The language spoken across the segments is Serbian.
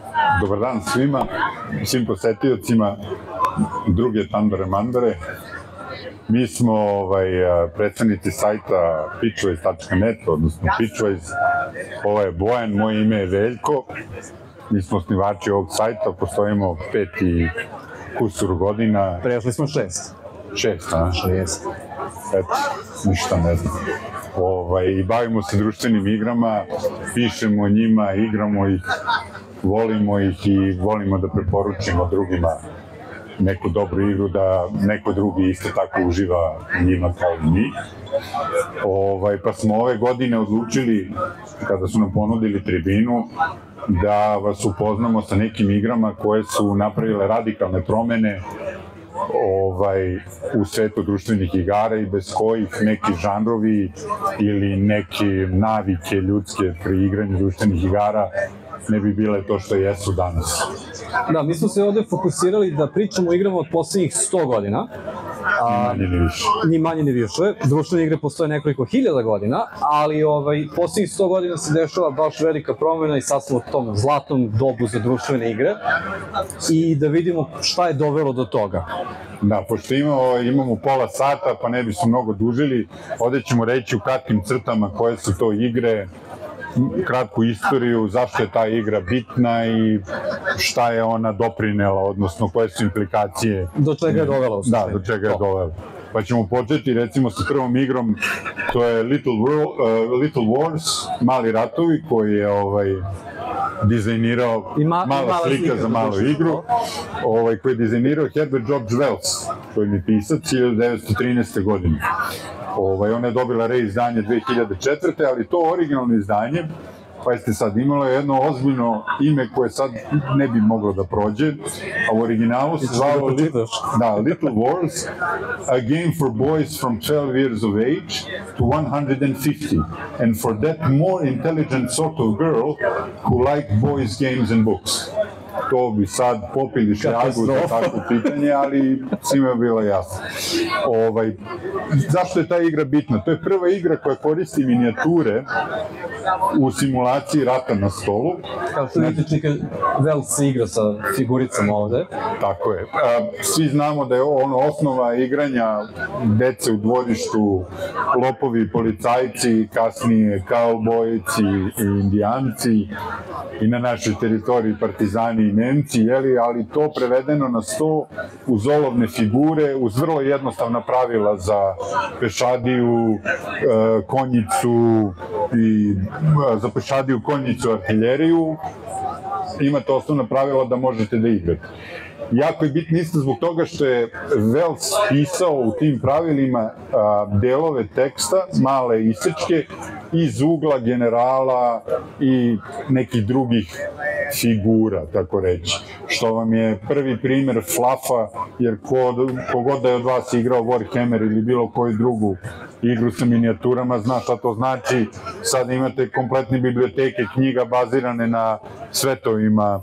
Dobar dan svima, svim posetiocima druge Tandare Mandare. Mi smo predstavnici sajta pitchways.net, odnosno Pitchways. Ovo je Bojan, moje ime je Veljko. Mi smo osnivači ovog sajta, postojimo 5 i kusur godina. Prešli smo 6. 6, a? 6. Eto, ništa ne znam. I bavimo se društvenim igrama, pišemo o njima, igramo ih, volimo ih i volimo da preporučimo drugima neku dobru igru, da neko drugi isto tako uživa njima kao i mi. Pa smo ove godine odlučili, kada su nam ponudili tribinu, da vas upoznamo sa nekim igrama koje su napravile radikalne promene u svetu društvenih igara i bez kojih neki žanrovi ili neke navike ljudske pri igranju društvenih igara ne bi bile to što jesu danas. Da, mi smo se ovde fokusirali da pričamo o igrama od poslednjih 100 godina. Ni manje ni više. Ni manje ni više. Društvene igre postoje nekoliko hiljada godina, ali poslednjih 100 godina se dešava baš velika promena i sad smo u tom zlatnom dobu za društvene igre i da vidimo šta je dovelo do toga. Da, pošto imamo pola sata, pa ne bi se mnogo dužili, ovde ćemo reći u kratkim crtama koje su to igre, kratku istoriju, zašto je ta igra bitna i šta je ona doprinela, odnosno koje su implikacije. Do čega je dovela? Da, do čega je dovela. Pa ćemo početi recimo sa prvom igrom, to je Little Wars, Mali ratovi, koji je dizajnirao, mala slika za malu igru, koji je dizajnirao Herbert George Wells, koji mi je pisac 1913. godine. Ona je dobila reizdanje 2004. ali to originalno izdanje, pa jeste sad, imalo je jedno ozbiljno ime koje sad ne bi moglo da prođe, a u originalu se zvalo Little Wars, a game for boys from 12 years of age to 150, and for that more intelligent sort of girl who like boys, games and books. To bi sad popili šljagu za takvo pitanje, ali svima je bilo jasno. Zašto je ta igra bitna? To je prva igra koja koristi minijature u simulaciji rata na stolu. Kao što vidite, čeka Wells se igra sa figuricama ovde. Tako je. Svi znamo da je osnova igranja dece u dvorištu, lopovi, policajci, kasnije kaubojci i indijanci i na našoj teritoriji partizani i Nemci, ali to prevedeno na sto uz olovne figure, uz vrlo jednostavna pravila za pešadiju, konjicu i za pešadiju, konjicu, artiljeriju. Imate osnovna pravila da možete da igrate. Jako je bitno isto zbog toga što je Wells pisao u tim pravilima delove teksta, male isečke, iz ugla generala i nekih drugih figura, tako reći. Što vam je prvi primer flafa, jer kogod da je od vas igrao Warhammer ili bilo koju drugu igru sa minijaturama, zna šta to znači. Sad imate kompletne biblioteke knjiga bazirane na svetovima.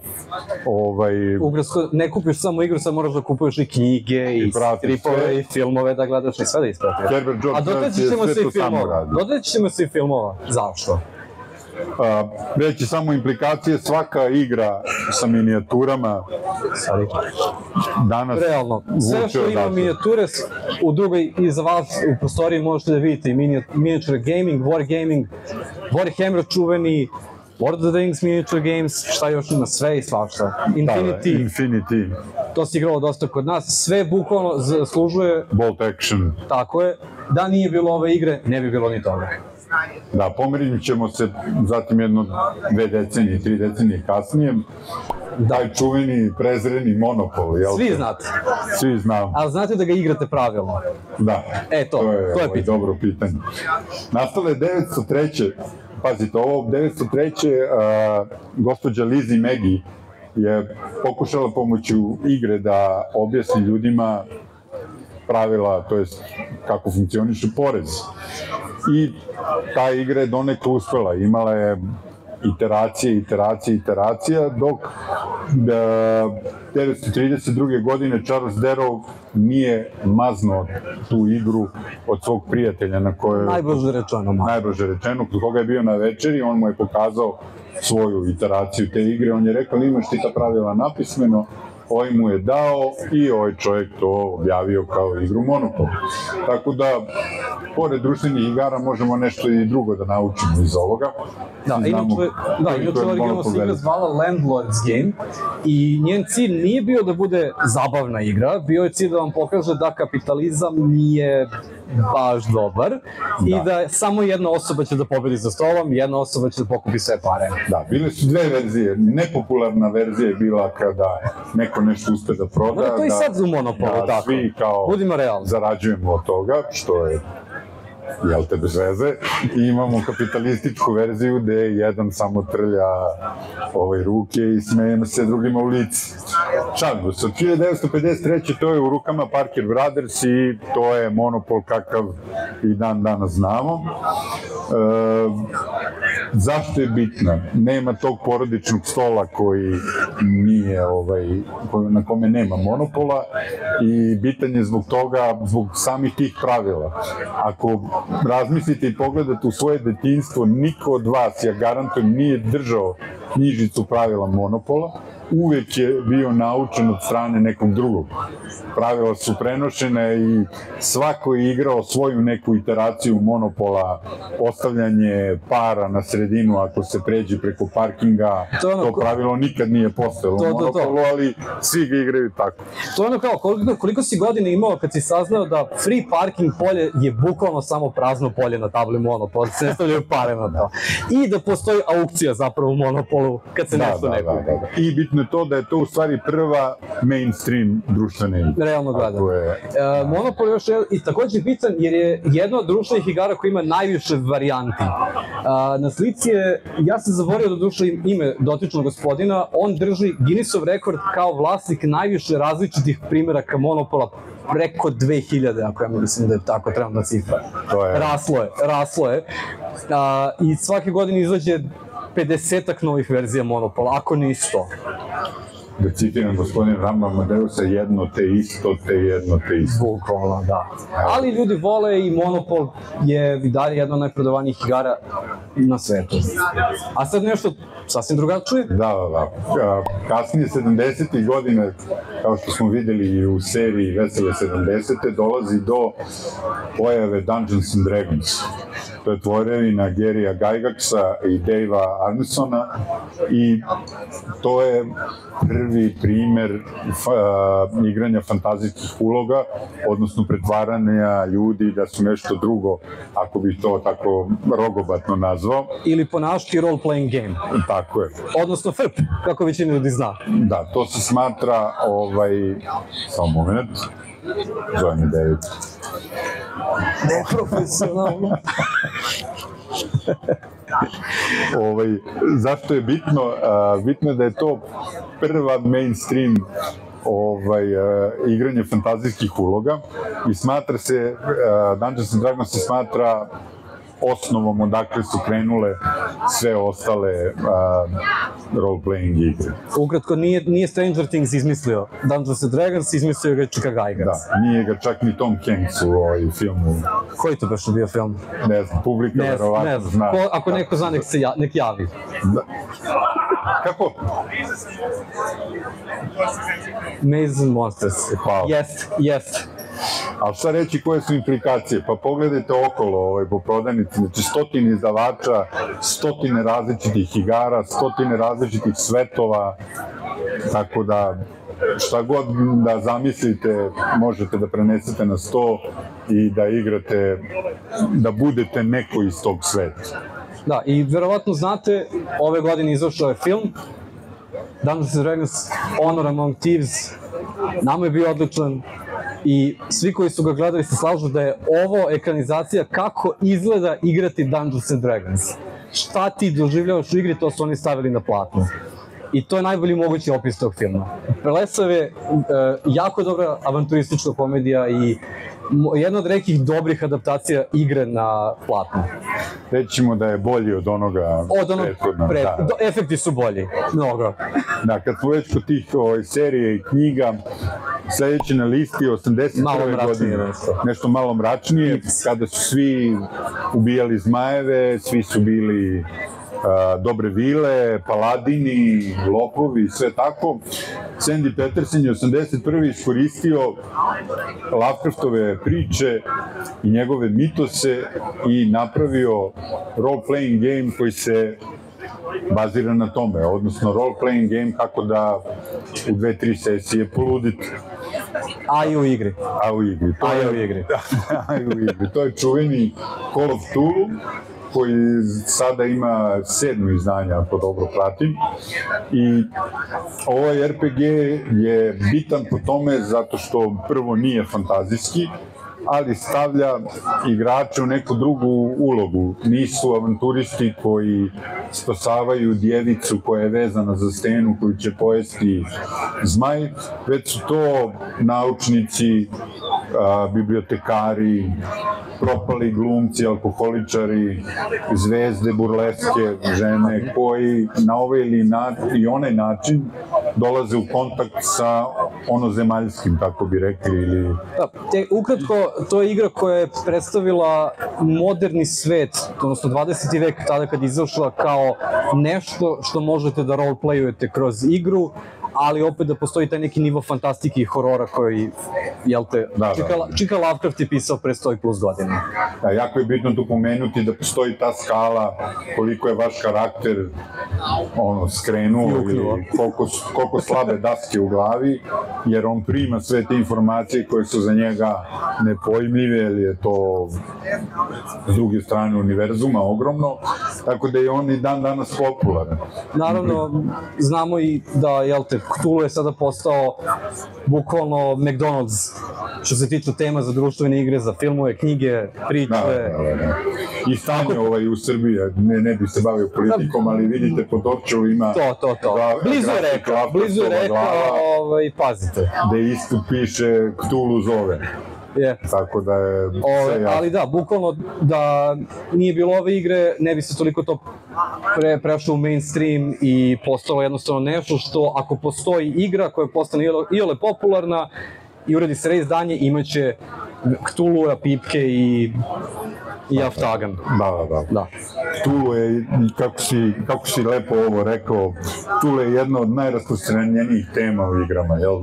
Ne kupiš samo igru, sad moraš da kupuješ i knjige, i stripove, i filmove, da gledaš i sve da ispratiš. A dotaći ćemo se i filmova. Zašto? Reći samo implikacije, svaka igra sa minijaturama danas realno, sve što ima minijature u drugoj iza vas u prostoriji možete da vidite i miniature gaming, wargaming, Warhammer čuveni, Lord of the Rings miniature games, šta još ima, sve i svašta. Infinity. To se igralo dosta kod nas, sve bukvalno zaslužuje Bolt action. Tako je, da nije bilo ove igre, ne bi bilo ni toga. Da, pomerit ćemo se zatim 2 decenije, 3 decenije kasnije, taj čuveni, prezreni Monopol, jel? Svi znate. Svi znamo. Ali znate da ga igrate pravilno? Da, to je pitanje. Dobro pitanje. Nastala je 903. Pazite, ovo 903. Gospođa Lizzie Magie je pokušala pomoću igre da objasni ljudima pravila, to jest kako funkcionišu porez. I ta igra je donekle uspela, imala je iteracija, dok 1932. godine Charles Darrow nije maznuo tu igru od svog prijatelja na kojoj... Najbrže rečeno, kod koga je bio na večeri, on mu je pokazao svoju iteraciju te igre, on je rekao, imaš ti ta pravila napismeno, ovaj mu je dao i ovaj čovjek to objavio kao igru Monopol. Tako da, pored društvenih igara, možemo nešto i drugo da naučimo iz ovoga. Inače originalno se igra zvala Landlord's Game i njen cilj nije bio da bude zabavna igra, bio je cilj da vam pokaže da kapitalizam nije baš dobar i da samo jedna osoba će da pobedi za stolom, jedna osoba će da pokupi sve pare. Da, bile su dve verzije. Nepopularna verzija je bila kada neko nešto uspe da proda. To i sad u Monopolu, tako. Da svi kao zarađujemo od toga, što je jel te bez veze, i imamo kapitalističku verziju gde jedan samo trlja ruke i smeje se drugima u lici. Šalim se, od 1953. to je u rukama Parker Brothers i to je Monopol kakav i dan danas znamo. Zašto je bitna? Nema tog porodičnog stola koji nije, na kome nema Monopola i bitan je zbog toga, zbog samih tih pravila. Ako razmislite i pogledate u svoje detinjstvo, niko od vas, ja garantujem, nije držao knjižicu pravila Monopola, uvek je bio naučen od strane nekog drugog. Pravila su prenošene i svako je igrao svoju neku iteraciju Monopola, ostavljanje para na sredinu ako se pređe preko parkinga, to pravilo nikad nije postojalo u Monopolu, ali svi ga igraju tako. To je ono kao, koliko si godina imao kad si saznao da free parking polje je bukvalno samo prazno polje na tabli Monopola, da se ne stavljaju pare na to. I da postoji aukcija zapravo u Monopolu kad se nešto ne kupi. I bitno je to da je to u stvari prva mainstream društvena igra. Realno gledano. Monopol je još i takođe bitan jer je jedna od društvenih igara koja ima najviše varijanti. Na slici je, ja sam zaboravio da duša ime dotičnog gospodina, on drži Guinnessov rekord kao vlasnik najviše različitih primeraka Monopola, preko 2000, ako ja mislim da je tako trenutna cifra. Raslo je. I svake godine izađe 50-ak novih verzija Monopola, ako ne 100. Da citiram gospodin Rama Amadeusa, jedno te isto. Bukvalno, da. Ali ljudi vole i Monopol je i dalje jedna od najprodavanijih igara na svetu. A sad nešto sasvim drugačije? Da. Kasnije 70. godine, kao što smo videli i u seriji Vesele 70. dolazi do pojave Dungeons and Dragons. To je tvorevina Garyja Gygaxa i Davea Arnesona i to je prvi primer igranja fantazijskih uloga, odnosno pretvaranja ljudi da su nešto drugo, ako bih to tako rogobatno nazvao. Ili po naški role-playing game. Tako je. Odnosno FRP, kako većina ljudi zna. Da, to se smatra, samo moment, zove mi David. Neprofesionalno. Zašto je bitno? Bitno je da je to prva mainstream igranje fantazijskih uloga i smatra se, Dungeons and Dragons se smatra osnovom odakle su krenule sve ostale role-playing igre. Ukratko, nije Stranger Things izmislio Dungeons and Dragons, izmislio ga Čika Gygax. Da, nije ga čak ni Tom Hanks u filmu. Koji to baš bio film? Ne znam, publika verovatno zna. Ako neko zna, nek javi. Kako? Maze and Monsters. Hvala. Jest. Ali šta reći koje su implikacije? Pa pogledajte okolo po prodavnici, znači stotine izdavača, stotine različitih igara, stotine različitih svetova, tako da šta god da zamislite možete da prenesete na sto i da igrate, da budete neko iz tog sveta. Da, i verovatno znate, ove godine izašao je film Dungeons and Dragons Honor Among Thieves, nama je bio odličan i svi koji su ga gledali se slažu da je ovo ekranizacija kako izgleda igrati Dungeons and Dragons. Šta ti doživljavaš u igri, to su oni stavili na platnu. I to je najbolji mogući opis tog filma. Prelesav je jako dobra avanturistička komedija i jedna od rekih dobrih adaptacija igre na platnu. rećemo da je bolji od onoga prethodnog. Efekti su bolji, mnogo. Da, kad smo već kod tih serije i knjiga, sledeće na listi 81. godine, nešto malo mračnije, kada su svi ubijali zmajeve, svi su bili dobre vile, paladini, lopovi, sve tako. Sandy Peterson je 81. iskoristio Lovecraftove priče i njegove mitose i napravio role-playing game koji se bazira na tome, odnosno role-playing game kako da u 2-3 sesije poludite. A i u igri. A u igri. To je čuveni Call of Cthulhu, koji sada ima 7. izdanje, ako dobro pratim. I ovaj RPG je bitan po tome zato što prvo nije fantazijski, ali stavlja igrače u neku drugu ulogu. Nisu avanturisti koji spasavaju djevicu koja je vezana za stenu koju će pojesti zmaj, već su to naučnici, bibliotekari, propali glumci, alkoholičari, zvezde, burleske, žene, koji na ovaj ili onaj način dolaze u kontakt sa onozemaljskim, tako bi rekli, ili... Ukratko, to je igra koja je predstavila moderni svet, odnosno 20. vek, tada kad je izašla kao nešto što možete da roleplayujete kroz igru, ali opet da postoji taj neki nivo fantastike i horora koji, jel te, Čika Lovecraft je pisao pre 100+ godina. Da, jako je bitno tu pomenuti da postoji ta skala koliko je vaš karakter skrenuo ili koliko slabe daske u glavi, jer on prima sve te informacije koje su za njega nepojmljive, jer je to s druge strane univerzuma ogromno, tako da je on i dan danas popularan. Naravno, znamo i da, jel te, Cthulhu je sada postao bukvalno McDonald's što se tiče tema za društvene igre, za filmove, knjige, priče. I stanje u Srbiji, ne bih se bavio politikom, ali vidite po Dorčevu ima... To. Blizu je reka, pazite. Da ispod piše Cthulhu zove. Tako da je sve jasno. Ali da, bukvalno da nije bilo ove igre, ne bi se toliko to prešlo u mainstream i postalo jednostavno nešto što ako postoji igra koja postane iole popularna i uradi se reizdanje, imaće Cthulhu, Pipke i Aftagan. Da. Cthulhu je, kako si lepo ovo rekao, Cthulhu je jedna od najrasprostranjenijih tema u igrama, jel?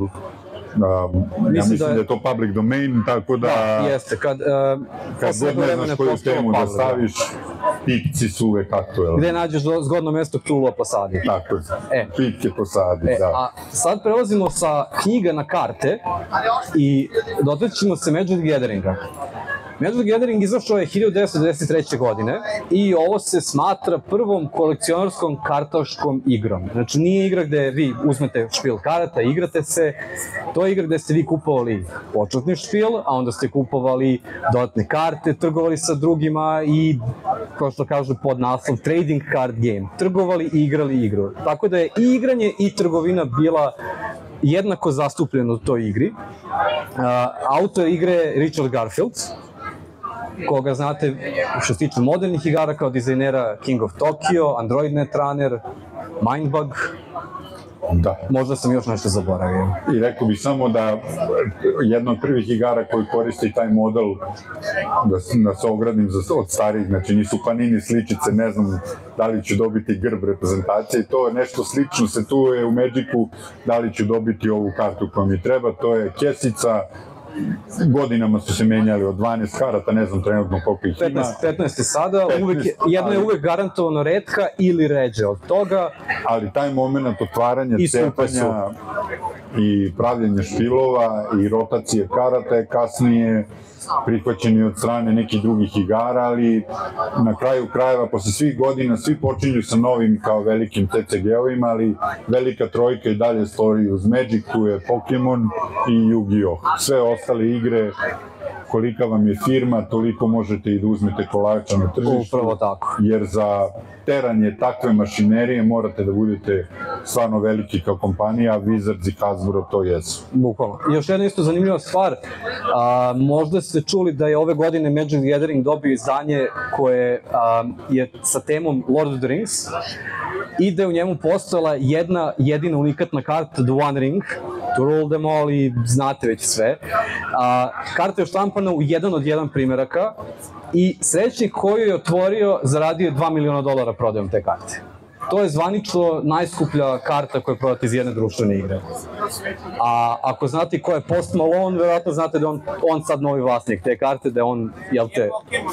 Ja mislim da je to public domain, tako da... Da, jeste, kad god ne znaš koju temu da staviš, pipci su uvek aktuelni. Gde nađeš zgodno mesto Cthulhu posadi. Tako je, pipke posadi, da. A sad prelazimo sa knjiga na karte i dotaćemo se Magic Gatheringa. Magic Gathering izašao je 1993. godine i ovo se smatra prvom kolekcionarskom kartaškom igrom. Znači nije igra gde vi uzmete špil karata, igrate se, to je igra gde ste vi kupovali početni špil, a onda ste kupovali dodatne karte, trgovali sa drugima i, kao što kažu pod naslov, trading card game. Trgovali i igrali igru. Tako da je i igranje i trgovina bila jednako zastupljena u toj igri. Autor igre je Richard Garfield, koga znate što se tiče modernih igara kao dizajnera King of Tokyo, Android Netrunner, Mindbug. Da. Možda sam još nešto zaboravio. I rekao bih samo da jedna od prvih igara koji koristi taj model, da se ogradim od starih, znači nisu Panini sličice, ne znam da li ću dobiti grb reprezentacije, to je nešto slično se tu je u Magicu, da li ću dobiti ovu kartu koja mi treba, to je kesica, godinama su se menjali od 12 karata, ne znam trenutno koliko ih ima. 15 je sada, jedna je uvek garantovano retka ili ređe od toga. Ali taj moment otvaranja, cepanja i pravljenja špilova i rotacije karata je kasnije prihvaćeni od strane nekih drugih igara, ali na kraju krajeva, posle svih godina, svi počinju sa novim kao velikim TCG-ovima, ali velika trojka i dalje stoji uz Magic, tu je Pokemon i Yu-Gi-Oh! Sve ostale igre kolika vam je firma, toliko možete i da uzmete kolača na tržištu. Upravo tako. Jer za teranje takve mašinerije morate da budete stvarno veliki kao kompanija, a Wizards i Hasbro to jesu. Bukvalno. I još jedna isto zanimljiva stvar, možda ste čuli da je ove godine Magic the Gathering dobio izdanje koje je sa temom Lord of the Rings i da je u njemu postojala jedna jedina unikatna karta, The One Ring, to rule them all i znate već sve. Karta je štampana u 1 od 1 primeraka i srećnik koju je otvorio zaradio je $2 miliona prodajom te karte. To je zvanično najskuplja karta koja je prodata iz jedne društvene igre. A ako znate ko je Post Malone, verovatno znate da on sad novi vlasnik te karte, da je on, jel te...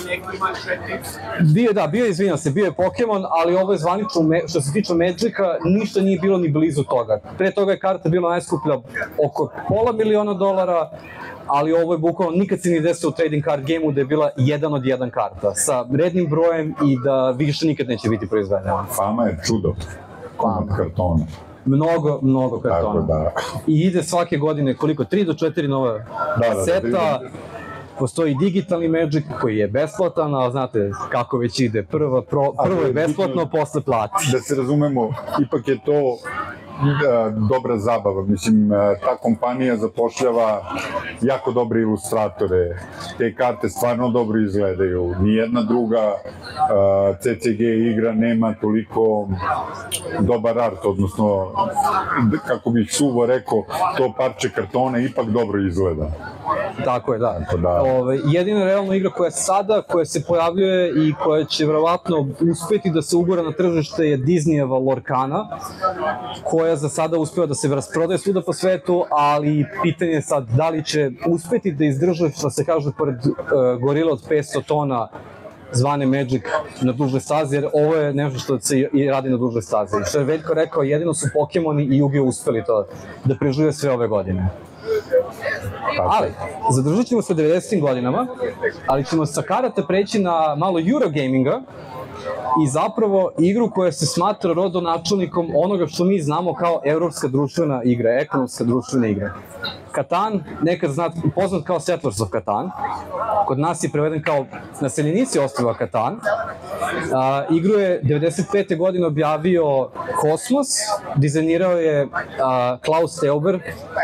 Bio je Pokemon, ali ovo je zvanično, što se tiče Magica, ništa nije bilo ni blizu toga. Pre toga je karta bila najskuplja oko $500 miliona, ali ovo je bukvalno, nikad se nije desilo u trading card game-u da je bila 1 od 1 karta, sa rednim brojem i da više nikad neće biti proizvedena. Fama je čudo, komad kartona. Mnogo kartona. Da. I ide svake godine koliko, 3 do 4 nova seta. Postoji digitalni Magic koji je besplatan, ali znate kako već ide, prvo je besplatno, posle plati. Da se razumemo, ipak je to dobra zabava, mislim, ta kompanija zapošljava jako dobre ilustratore, te karte stvarno dobro izgledaju, nijedna druga CCG igra nema toliko dobar art, odnosno, kako bih suvo rekao, to parče kartona ipak dobro izgleda. Tako je, da. Jedina realna igra koja se pojavljuje i koja će verovatno uspeti da se ugura na tržište je Disneyeva Lorcana, koja za sada uspeva da se rasprodaje svuda po svetu, ali pitanje je sad da li će uspeti da izdrže, što se kaže, pored gorile od 500 tona zvane Magic na dužoj stazi, jer ovo je nešto što se i radi na dužoj stazi. Što je Veljko rekao, jedino su Pokemoni i Yu-Gi-Oh uspeli to da prežive sve ove godine. Ali, zadržat ćemo se u 90. godinama, ali ćemo sa karata preći na malo Eurogaminga i zapravo igru koja se smatra rodonačelnikom onoga što mi znamo kao evropska društvena igra, ekonomska društvena igra. Catan, nekad poznat kao Settlers of Catan, kod nas je preveden kao Naseljenici ostrva Catan. Igru je 95. godine objavio Kosmos, dizajnirao je Klaus Teuber,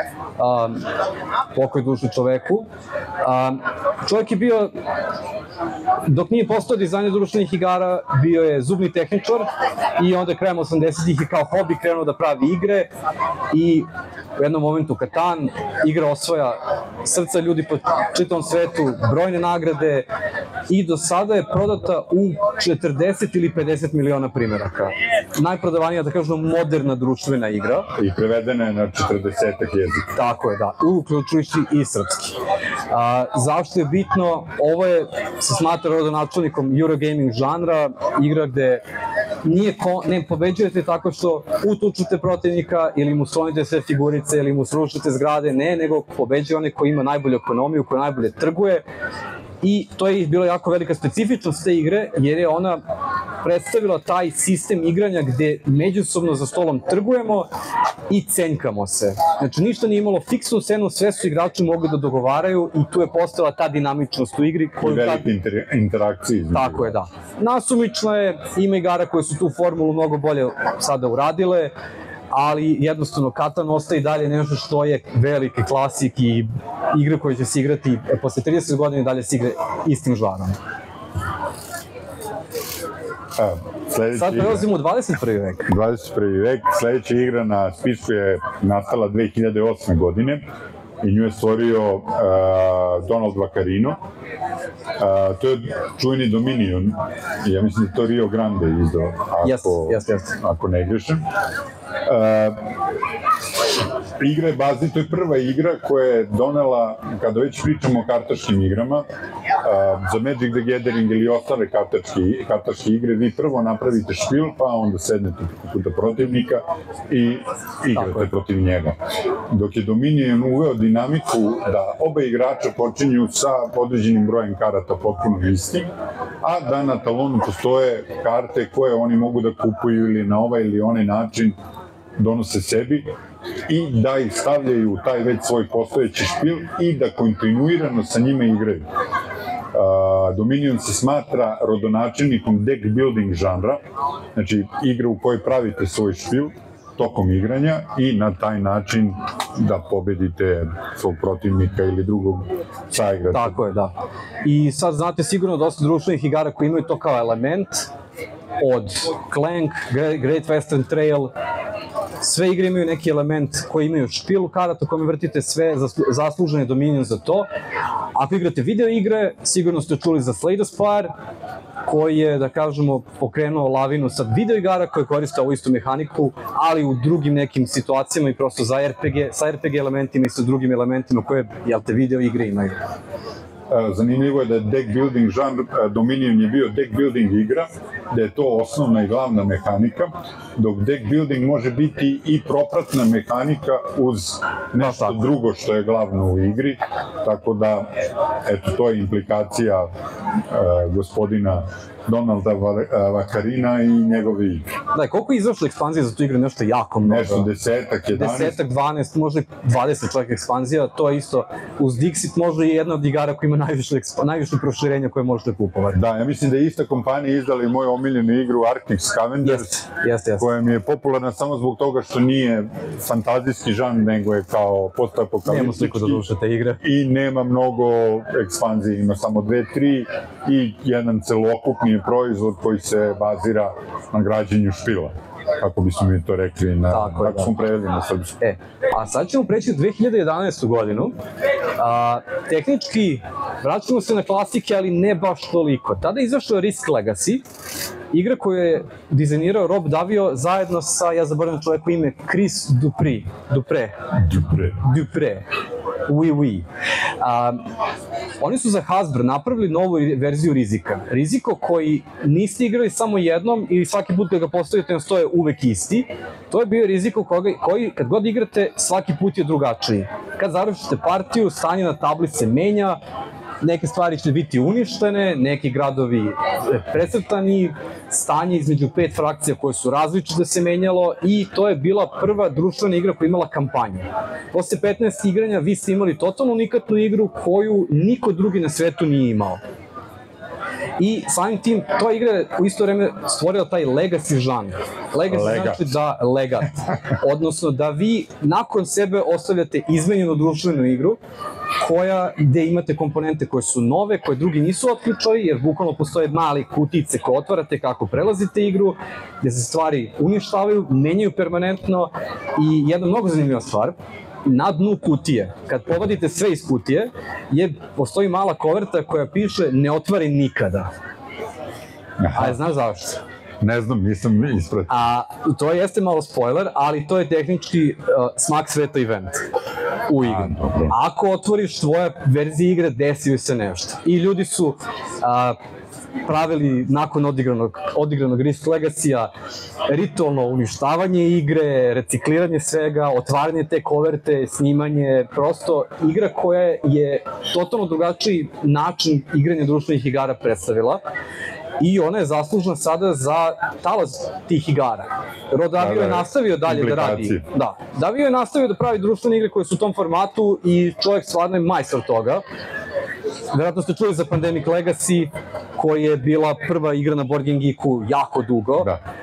pokoj duši čoveku. Čovjek je bio, dok nije postao dizajner društvenih igara, bio je zubni tehničar i onda krajem 80-ih je kao hobi krenuo da pravi igre i u jednom momentu Catan igra osvaja srca ljudi po čitavom svetu, brojne nagrade i do sada je prodata u 40 ili 50 miliona primeraka. Najprodavanija, da kažemo, moderna društvena igra. I prevedena je na 40-ak jezika. Tako je, da, uključujući i srpski. Zašto je bitno? Ovo se smatra rodonačelnikom Eurogaming žanra, igra gde ne pobeđujete tako što utučete protivnika ili mu slonite sve figurice ili mu srušite zgrade, nego pobeđuje one koji ima najbolju ekonomiju, koji najbolje trguje. I to je bilo jako velika specifičnost te igre, jer je ona predstavila taj sistem igranja gde međusobno za stolom trgujemo i cenkamo se. Znači, ništa nije imalo fiksnu cenu, sve su igrači mogli da dogovaraju i tu je postala ta dinamičnost u igri. I velike interakcije. Tako je, da. Nasumično je, ima igara koje su tu formulu mnogo bolje sada uradile, ali jednostavno Catan ostaje i dalje nešto što je veliki klasik i igre koje će se igrati posle 30 godina i dalje se igre istim žarom. Sad prelazimo u 21. vek. 21. vek, sledeća igra na spisku je nastala 2008. godine i nju je stvorio Donald Vaccarino. To je čuveni Dominion, ja mislim da je to Rio Grande izdao, ako ne grešim. Igra je bazni, to je prva igra koja je donela, kada već pričamo o kartaškim igrama, za Magic the Gathering ili ostale kartaške igre, vi prvo napravite špil, pa onda sednete puta protivnika i igrate protiv njega. Dok je Dominion uveo dinamiku da oba igrača počinju sa određenim brojem karata potpuno istim, a da na talonu postoje karte koje oni mogu da kupuju ili na ovaj ili onaj način donose sebi i da ih stavljaju u taj već svoj postojeći špil i da kontinuirano sa njime igraju. Dominion se smatra rodonačelnikom deck building žanra, znači igra u kojoj pravite svoj špil tokom igranja i na taj način da pobedite svog protivnika ili drugog saigrača. Tako je, da. I sad znate sigurno dosta društvenih igara koji imaju to kao element, od Clank, Great Western Trail, sve igre imaju neki element koji imaju špilu karata kome vrtite, sve zaslužen je Dominion za to. Ako igrate video igre, sigurno ste čuli za Slay the Spire, koji je, da kažemo, pokrenuo lavinu sad video igara koje koriste ovu istu mehaniku, ali u drugim nekim situacijama i prosto za RPG, sa RPG elementima i sa drugim elementima koje, jel te, video igre imaju. Zanimljivo je da je deck building žanr, Dominion je bio deck building igra, da je to osnovna i glavna mehanika, dok deck building može biti i propratna mehanika uz nešto drugo što je glavno u igri, tako da, eto, to je implikacija gospodina Donalda Vakarina i njegove igre. Da, koliko je izašlo ekspanzija za tu igru? Nešto jako mnogo. Nešto 10-ak, 11. 10-ak, 12, možda 20 čak ekspanzija, to je isto, uz Dixit možda i jedna od igara koja ima najviše proširenja koje možete kupovati. Da, ja mislim da je ista kompanija izdala i moju omiljenu igru Arctic Scavengers, koja mi je popularna samo zbog toga što nije fantazijski žanr, nego je kao postapokaliptički. Nema sliku da duše te igre. I nema mnogo ekspanzije, ima samo 2-3 i jedan celokupni proizvod koji se bazira na građenju špila, kako bismo mi to rekli, kako smo preveli na srpsku. A sad ćemo preći u 2011. godinu. Tehnički, vraćamo se na klasike, ali ne baš toliko. Tada je izašao Risk Legacy, igra koju je dizajnirao Rob Davio zajedno sa, ja zaboravim čoveku ime, Chris Dupre. Oui. Oni su za Hasbro napravili novu verziju Rizika. Riziko koji niste igrali samo jednom ili svaki put kad ga postavite na sto je uvek isti. To je bio Riziko koji kad god igrate svaki put je drugačiji. Kad završite partiju, stanje na tabli se menja, neke stvari će biti uništene, neki gradovi precrtani, stanje između 5 frakcija koje su različite se menjalo i to je bila prva društvena igra koja je imala kampanju. Posle 15 igranja vi ste imali totalno unikatnu igru koju niko drugi na svetu nije imao. I samim tim, to igra je u isto vreme stvorila taj legacy žanr. Legacy znači da legat. Odnosno da vi nakon sebe ostavljate izmenjenu društvenu igru gde imate komponente koje su nove, koje drugi nisu otključali, jer bukvalno postoje mali kutice koje otvarate kako prelazite igru, gde se stvari uništavaju, menjaju permanentno i jedna mnogo zanimljiva stvar, na dnu kutije, kad povadite sve iz kutije, postoji mala koverta koja piše ne otvari nikada. A znaš zašto? Ne znam, nisam ispratio. To jeste malo spoiler, ali to je tehnički smak sveta event u igri. Ako otvoriš tvoje verzije igre, desio se nešto. I ljudi su pravili nakon odigranog Risk Legacy-a ritualno uništavanje igre, recikliranje svega, otvaranje te koverte, snimanje, prosto igra koja je totalno drugačiji način igranja društvenih igara predstavila. I ona je zaslužna sada za talas tih igara. Rod Davio je nastavio dalje da radi. Da, Davio je nastavio da pravi društvene igre koje su u tom formatu i čovjek stvarno je majstor toga. Vjerojatno ste čuli za Pandemic Legacy, koja je bila prva igra na Board Game Geeku jako dugo.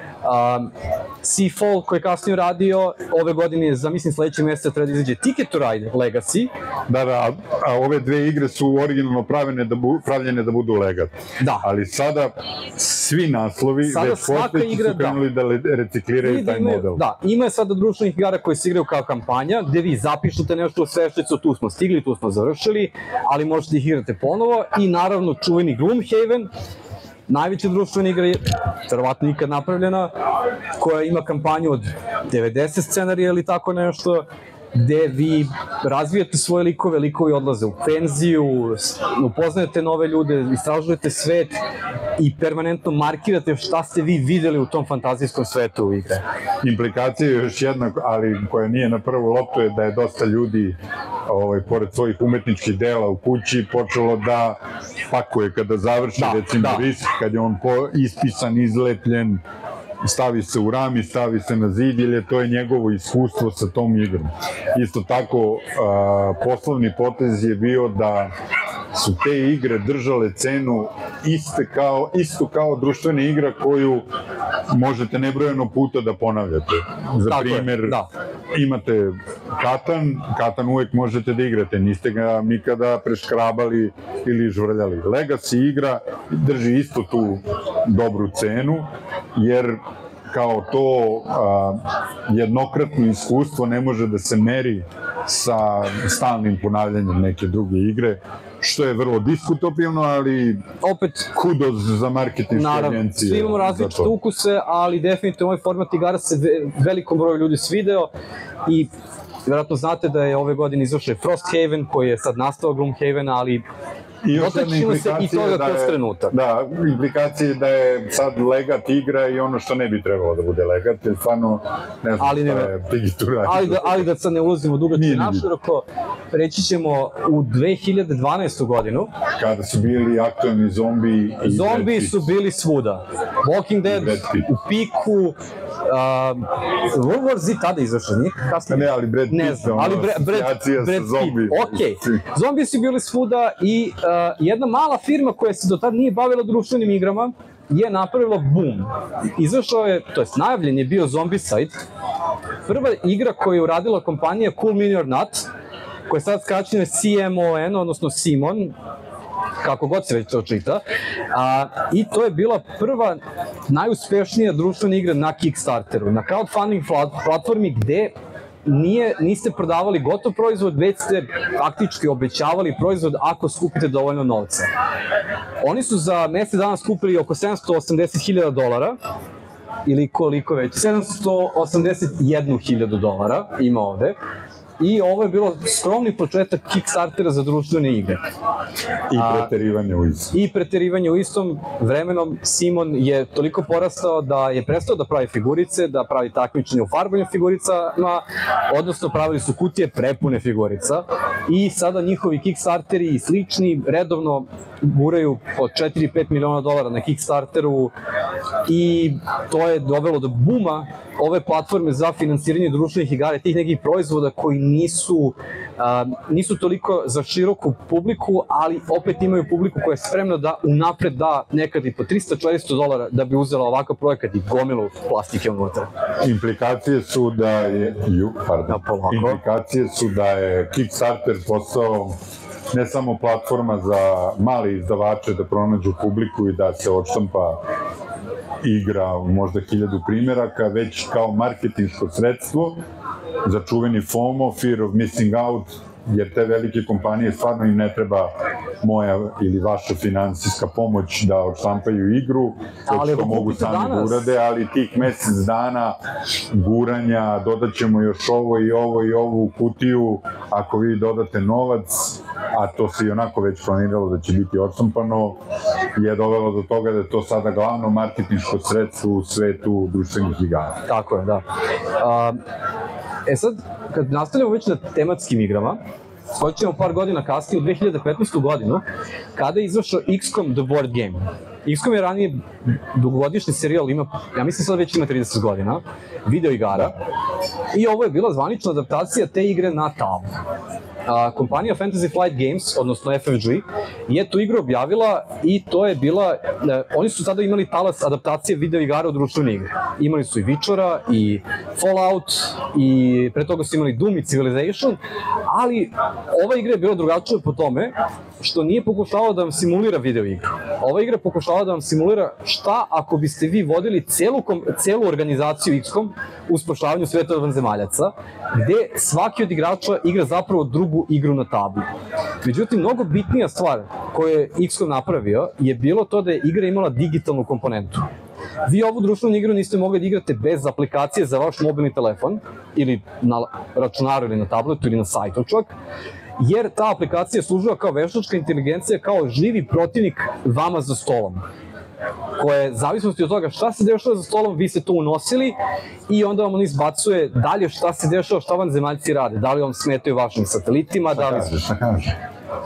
Seafall, koji je kasnije radio, ove godine, mislim sledećeg meseca treba da izađe Ticket to Ride Legacy. A ove dve igre su originalno pravljene da budu legat. Ali sada svi naslovi već postojeći su krenuli da recikliraju taj model. Da, ima je sada društvenih igara koje se igraju kao kampanja, gde vi zapišete nešto u sveščicu, tu smo stigli, tu smo završili, ali možete ih igrate ponovo i naravno čuveni Gloomhaven, najveća društvena igra je verovatno nikad napravljena, koja ima kampanju od 90 scenarija ili tako nešto, gde vi razvijate svoje likove, likovi odlaze u penziju, upoznajete nove ljude, istražujete svet i permanentno markirate šta ste vi videli u tom fantazijskom svetu igre. Implikacija je još jedna, ali koja nije na prvu loptu, je da je dosta ljudi pored svojih umetničkih dela u kući počelo da pakuje kada završi, recimo Risk, kad je on ispisan, izlepljen stavi se u rami, stavi se na zid, ili to je njegovo iskustvo sa tom igrom. Isto tako, poslovni potez je bio da su te igre držale cenu isto kao društvena igra koju možete nebrojeno puta da ponavljate. Za primjer, imate Katan uvek možete da igrate, niste ga nikada preškrabali ili žvrljali. Legacy igra drži isto tu dobru cenu, jer kao to jednokratno iskustvo ne može da se meri sa stalnim ponavljanjem neke druge igre, što je vrlo diskutabilno, ali opet kudos za marketinške agencije. Naravno, svi imamo različite ukuse, ali definitivno ovaj format igara se velikom broju ljudi svideo i vjerojatno znate da je ove godine izašao Frosthaven, koji je sad nastao Gloomhaven, ali dotačimo se i toga kroz trenutak. Da, implikacije da je sad legat igra i ono što ne bi trebalo da bude legat, jer stvarno ne znam šta je Tigitu radi. Ali da sad ne ulazimo dugačko i naširoko, reći ćemo u 2012. godinu. Kada su bili aktualni zombi i zombi su bili svuda. Walking Dead u piku, World War Z tada izašao, nije kasno? Ne, ali Brad Pitt, asocijacija sa zombi. Okej, zombi su bili svuda i jedna mala firma koja se do tada nije bavila društvenim igrama je napravila boom. Izašao je, to jest najavljen je bio Zombicide, prva igra koju je uradila kompanija Cool Mini or Not, koja je sad skraćena CMON, odnosno Simon, kako god se već to čita, i to je bila prva najuspešnija društvena igra na Kickstarteru, na crowdfunding platformi gde niste prodavali gotov proizvod, već ste faktički obećavali proizvod ako skupite dovoljno novca. Oni su za mesec dana skupili oko $780,000, ili koliko već, $781,000 ima ovde. I ovo je bilo skromni početak Kickstartera za društvene igre. I preterivanje u istom. I preterivanje u istom. Vremenom Simon je toliko porastao da je prestao da pravi figurice, da pravi takmičenje u farbanju figuricama, odnosno pravili su kutije prepune figurica i sada njihovi Kickstarteri i slični redovno guraju po $4-5 miliona na Kickstarteru i to je dovelo do buma ove platforme za finansiranje društvenih igara, tih nekih proizvoda koji nisu toliko za široku publiku, ali opet imaju publiku koja je spremna da unapred da nekad i po $300-400 da bi uzela ovakav projekat i gomilu plastike unutra. Implikacije su da je Kickstarter postao ne samo platforma za mali izdavače da pronađu publiku i da se odštampa igra možda 1000 primjeraka, već kao marketinško sredstvo za čuveni FOMO, Fear of Missing Out, jer te velike kompanije stvarno im ne treba moja ili vaša finansijska pomoć da odštampaju igru, već to mogu sami da urade, ali tih mesec dana guranja, dodat ćemo još ovo i ovo i ovu kutiju, ako vi dodate novac, a to se i onako već planiralo da će biti odštampano, je dovelo do toga da je to sada glavno marketinško sredstvo u svetu društvenih igara. Tako je, da. Sad, kad nastavljamo već na tematskim igrama, skočimo par godina kasnije, u 2015. godinu, kada je izašao XCOM The Board Game. XCOM je ranije dugogodišnji serijal, ja mislim sad već ima 30 godina, video igara, i ovo je bila zvanična adaptacija te igre na tablu. Kompanija Fantasy Flight Games, odnosno FFG, je tu igru objavila i to je bila, oni su tada imali talas adaptacije video igara u društvene igre. Imali su i Witchera, i Fallout, i pre toga su imali Doom i Civilization, ali ova igra je bila drugačija po tome što nije pokušavala da vam simulira video igru. Ova igra pokušavala da vam simulira šta ako biste vi vodili celu organizaciju XCOM u spašavanju sveta vanzemaljaca, gde svaki od igrača igra zapravo drugu igru na tabli. Međutim, mnogo bitnija stvar koju je XCOM napravio je bilo to da je igra imala digitalnu komponentu. Vi ovu društvenu igru niste mogli da igrate bez aplikacije za vaš mobilni telefon, ili na računaru, ili na tabletu, ili na sajtu čak, jer ta aplikacija je služila kao veštačka inteligencija, kao živi protivnik vama za stolom, koje, zavisnosti od toga šta se dešava za stolom, vi ste to unosili i onda vam on izbacuje dalje šta se dešava, šta vam zemaljci rade, da li vam smetaju vašim satelitima, da li... Šta kaže?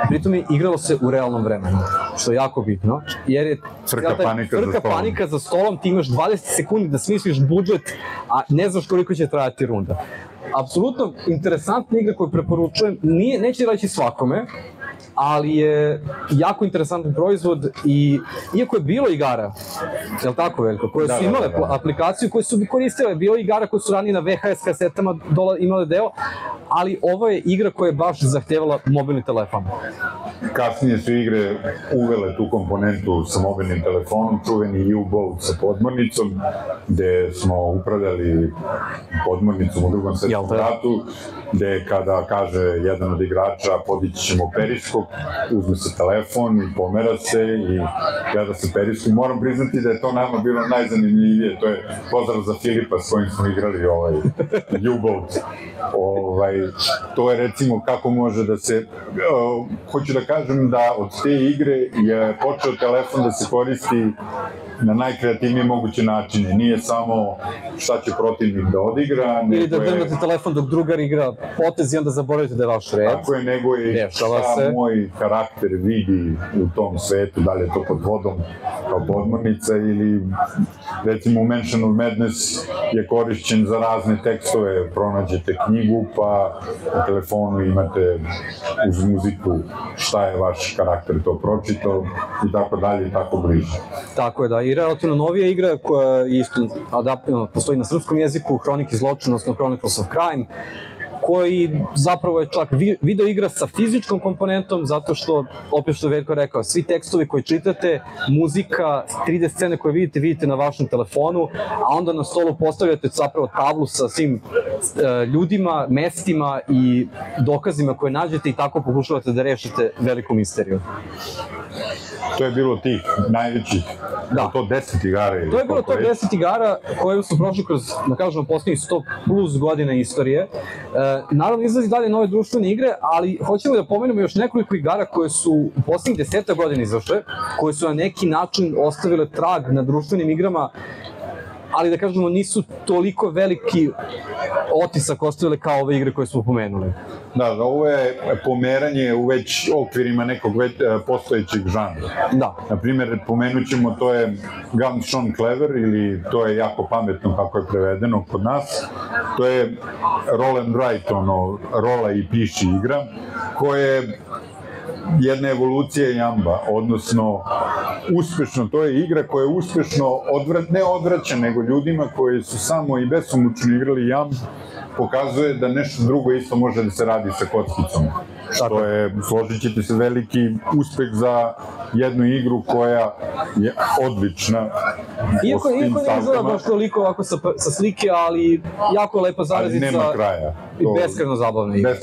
pritom je igralo se u realnom vremenu, što je jako bitno, jer je frka panika za stolom, ti imaš 20 sekundi da smisliš budžet, a ne znaš koliko će trajati runda. Apsolutno interesantna igra koju preporučujem, neće reći svakome, ali je jako interesantan proizvod i iako je bilo igara, je li tako Veljko, koje su imale aplikaciju koje su koristile, bilo igara koje su ranije na VHS kasetama imale deo, ali ovo je igra koja je baš zahtevala mobilni telefon. Kasnije su igre uvele tu komponentu sa mobilnim telefonom, čuveni U-Boat sa podmornicom, gde smo upravljali podmornicom u Drugom svetskom ratu, gde kada kaže jedan od igrača podići ćemo periskop, uzme se telefon i pomera se i gleda se periskop. Moram priznati da je to nama bilo najzanimljivije, to je pozdrav za Filipa s kojim smo igrali U-Boat. To je recimo kako može da se, hoću da kažem da od te igre je počeo telefon da se koristi na najkreativnije moguće načine. Nije samo šta će protivnik da odigra, ili da drmate telefon dok drugar igra potez i onda zaboravite da je vaš red. Tako je, nego je šta moj karakter vidi u tom svetu, da li je to pod vodom kao podmornica ili recimo u Mansion of Madness je korišćen za razne tekstove, pronađete knjigu pa na telefonu imate uz muziku šta je vaš karakter to pročitao i tako dalje i tako bliže. Tako je, da, i relativno novija igra koja isto postoji na srpskom jeziku, Hronike zločina, odnosno Chronicles of Crime, koji zapravo je čak video igra sa fizičkom komponentom, zato što, opet što je Veljko rekao, svi tekstovi koje čitate, muzika, 3D scene koje vidite na vašem telefonu, a onda na stolu postavljate zapravo tablu sa svim ljudima, mestima i dokazima koje nađete i tako pokušavate da rešite veliku misteriju. To je bilo tih najvećih, to 10 igara ili... To je bilo to 10 igara koje su prošli kroz, da kažemo, poslednjih 100 plus godina istorije. Naravno, izlazi dalje nove društvene igre, ali hoćemo da pomenemo još nekoliko igara koje su u poslednjih 10 godina izašle, koje su na neki način ostavile trag na društvenim igrama, ali da kažemo nisu toliko veliki otisak ostavile kao ove igre koje smo pomenuli. Da, ovo je pomeranje u već okvirima nekog postojećeg žanra. Da. Naprimer, pomenut ćemo, to je Guns Sean Clever, ili to je jako pametno kako je prevedeno kod nas. To je roll and write, rola i piši igra, koja je jedna evolucija jamba, odnosno uspešno, to je igra koja je uspešno ne odvraća, nego ljudima koji su samo i besomučno igrali jamb, pokazuje da nešto drugo isto može da se radi sa kockicom. Što je, složit ćete se, veliki uspeh za jednu igru koja je odlična. Iako ne izgleda baš toliko ovako sa slike, ali jako lepa zarazica. Ali nema kraja. I beskreno zabavna igra.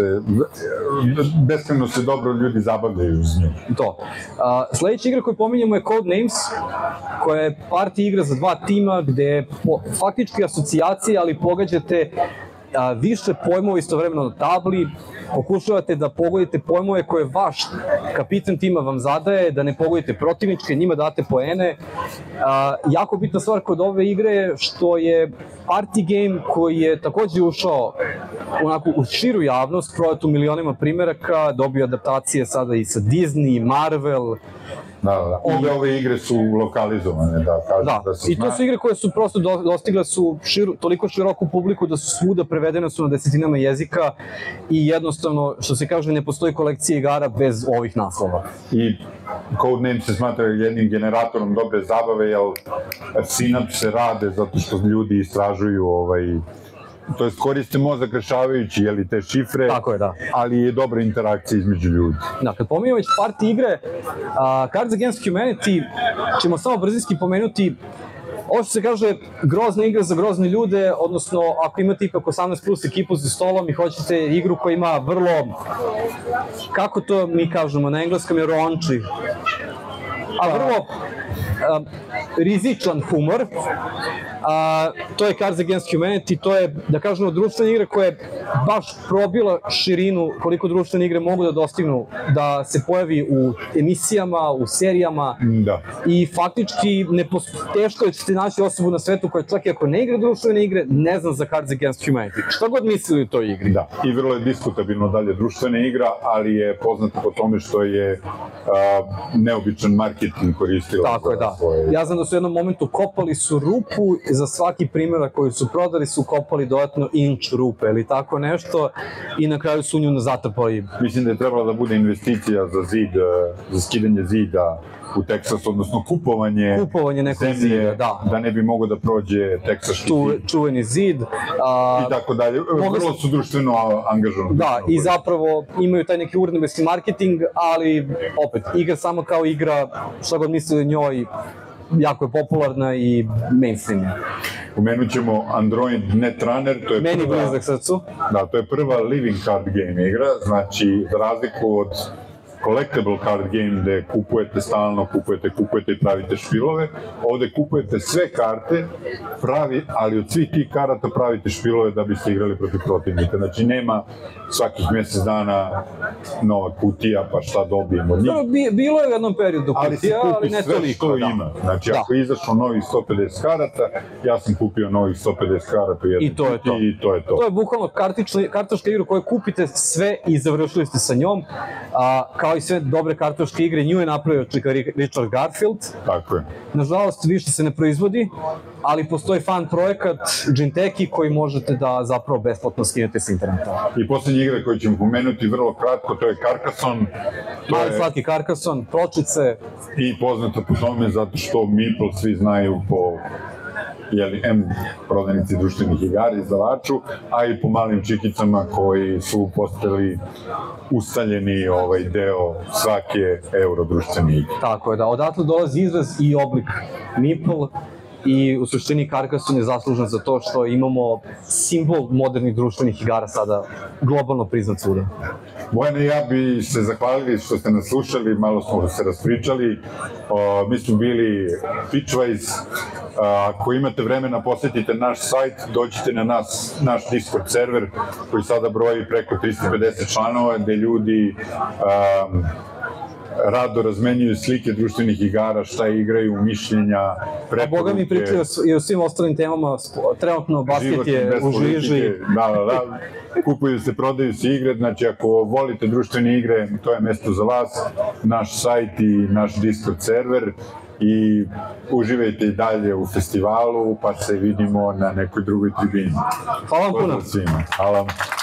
Beskreno se dobro ljudi zabavljaju uz nju. To. Sledeća igra koju pominjamo je Codenames, koja je party igra za dva tima, gde je faktički asocijacija, ali pogađate više pojmova istovremeno na tabli, pokušavate da pogodite pojmove koje vaš kapitan tima vam zadaje, da ne pogodite protivničke, njima date poene. Jako bitna stvar kod ove igre je što je party game koji je takođe ušao u širu javnost, prodat u milionima primeraka, dobio adaptacije sada i sa Disney, Marvel. Da. I ove igre su lokalizovane, da kažem da se zna. I to su igre koje su prosto dostigle su toliko široku publiku da su svuda prevedene su na desetinama jezika i jednostavno, što se kaže, ne postoji kolekcija igara bez ovih naslova. I Codenames se smatra jednim generatorom dobre zabave, jer sinapse rade zato što ljudi istražuju to jest koriste mozak rešavajući te šifre, ali je dobra interakcija između ljudi. Da, kad pominjamo već party igre, Cards Against Humanity ćemo samo brzinski pomenuti. Ovo što se kaže, grozna igra za grozne ljude, odnosno ako imate ipak 18 plus ekipu za stolom i hoćete igru koja ima vrlo, kako to mi kažemo na engleskom, je ronči, a vrlo rizičan humor, To je Cards Against Humanity, to je, da kažemo, društvena igra koja je baš probila širinu koliko društvene igre mogu da dostignu, da se pojavi u emisijama, u serijama. Da. I faktički teško je ćete naći osobu na svetu koja čak i ako ne igra društvene igre, ne znam za Cards Against Humanity. Šta god mislili o toj igri? Da, i vrlo je diskutabilno dalje društvena igra, ali je poznata po tome što je neobičan marketing koristila. Tako je, da. Ja znam da su u jednom momentu kopali su rupu, za svaki primjerak koji su prodali su kopali dodatno inč rupe ili tako nešto i na kraju su nju zatrpali. Mislim da je trebala da bude investicija za zid, za skidanje zida u Teksasu, odnosno kupovanje nekog zemlje, zida, da ne bi mogo da prođe teksaški zid. Čuveni zid. I tako dalje. Vrlo su društveno angažovani. Da, i zapravo imaju taj neki urnebesni marketing, ali opet, igra samo kao igra, šta god mislili o njoj, jako je popularna i mainstream je. Pomenut ćemo Android Netrunner, to je meni blizak srcu. Da, to je prva living card game igra, znači za razliku od collectible card game gde kupujete stalno, kupujete i pravite špilove, ovde kupujete sve karte, ali od svih tih karata pravite špilove da biste igrali protiv protivnika. Znači nema svakih mesec dana nova kutija, pa šta dobijemo od njih. Bilo je u jednom periodu kutija, ali ne toliko. Ali se kupi sve što ima. Znači ako je izašlo novih 150 karata, ja sam kupio novih 150 karata u jednoj kutiji i to je to. To je bukvalno kartaška igra koju kupite sve i završili ste sa njom. Kao i sve dobre kartaške igre, nju je napravio Richard Garfield. Tako je. Nažalost, više se ne proizvodi, ali postoji fan projekat Ginteki koji možete da zapravo besplatno skinete s interneta. I poslednja igra koju ćemo pomenuti vrlo kratko, to je Carcassonne. Mali slatki Carcassonne, pločice. I poznato po tome zato što Meeple svi znaju po prodavnici društvenih igara, izdavaču, a i po malim čikicama koji su postali ustaljeni deo svake euro društvene igre. Tako je, da. Odatle dolazi izraz i oblik Meeple i u suštini Carcassonne je zaslužen za to što imamo simbol modernih društvenih igara sada globalno priznat svuda. Bojane i ja bi se zahvalili što ste nas slušali, malo smo se raspričali. Mi smo bili Pitchwise. Ako imate vremena, posetite naš sajt, dođite na naš Discord server koji sada broji preko 350 članova, gde ljudi rado razmenjuju slike društvenih igara, šta igraju, mišljenja, preporuke. A Boga mi pričaju i o svim ostalim temama, trenutno basket je u žiži. Da. Kupuju se, prodaju se igre, znači ako volite društvene igre, to je mesto za vas, naš sajt i naš Discord server. I uživajte i dalje u festivalu, pa se vidimo na nekoj drugoj tribini. Hvala vam puno. Pozdrav svima. Hvala.